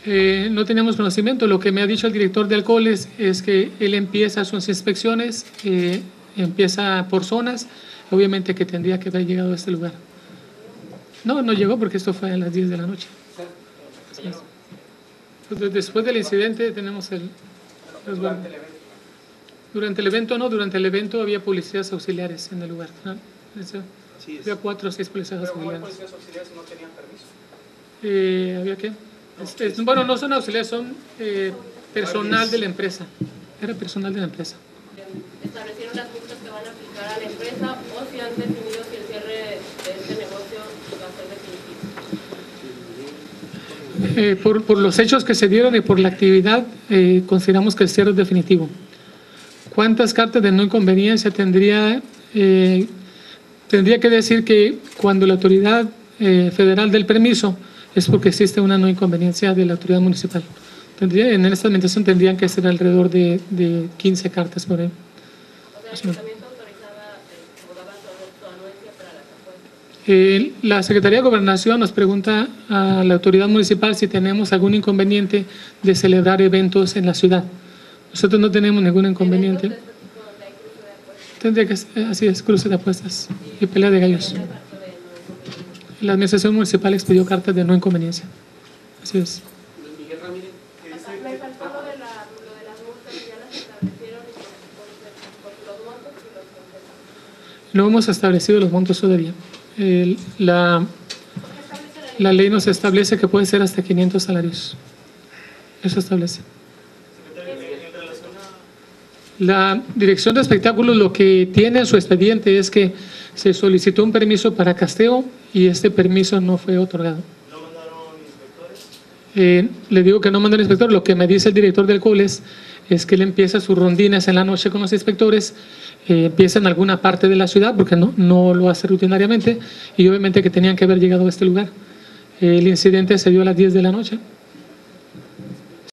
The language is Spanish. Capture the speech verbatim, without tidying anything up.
Eh, no teníamos conocimiento. Lo que me ha dicho el director de alcoholes es que él empieza sus inspecciones, eh, empieza por zonas, obviamente que tendría que haber llegado a este lugar. No, no llegó porque esto fue a las diez de la noche. Pues después del incidente tenemos el... Durante el evento. Durante el evento no, durante el evento había policías auxiliares en el lugar, ¿no? Sí, había cuatro o seis policías ¿Pero auxiliares. cómo hay policías auxiliares si no tenían permiso? Eh, ¿Había qué? Es, es, bueno, no son auxiliares, son eh, personal de la empresa. Era personal de la empresa. ¿Establecieron las multas que van a aplicar a la empresa o si han definido si el cierre de este negocio va a ser definitivo? Eh, por, por los hechos que se dieron y por la actividad, eh, consideramos que el cierre es definitivo. ¿Cuántas cartas de no inconveniencia tendría? Eh, tendría que decir que cuando la autoridad eh, federal del permiso es porque existe una no inconveniencia de la autoridad municipal. Tendría, en esta administración tendrían que ser alrededor de, de quince cartas por ahí. O sea, el ayuntamiento autorizaba eh, o daba su anuencia para las apuestas. Eh, la Secretaría de Gobernación nos pregunta a la autoridad municipal si tenemos algún inconveniente de celebrar eventos en la ciudad. Nosotros no tenemos ningún inconveniente. Tendría que ser, así es, cruce de apuestas y pelea de gallos. La administración municipal expidió cartas de no inconveniencia. Así es. Miguel Ramírez, Me faltó lo de, la, lo de las multas, ya las establecieron por, por los montos y los conceptos. No hemos establecido los montos todavía. El, la, la ley nos establece que puede ser hasta quinientos salarios. Eso establece. La Dirección de Espectáculos lo que tiene en su expediente es que se solicitó un permiso para casteo y este permiso no fue otorgado. ¿no mandaron inspectores? Eh, le digo que no mandó el inspector. Lo que me dice el director del alcoholes es que él empieza sus rondines en la noche con los inspectores, eh, empieza en alguna parte de la ciudad porque no, no lo hace rutinariamente y obviamente que tenían que haber llegado a este lugar. El incidente se dio a las diez de la noche.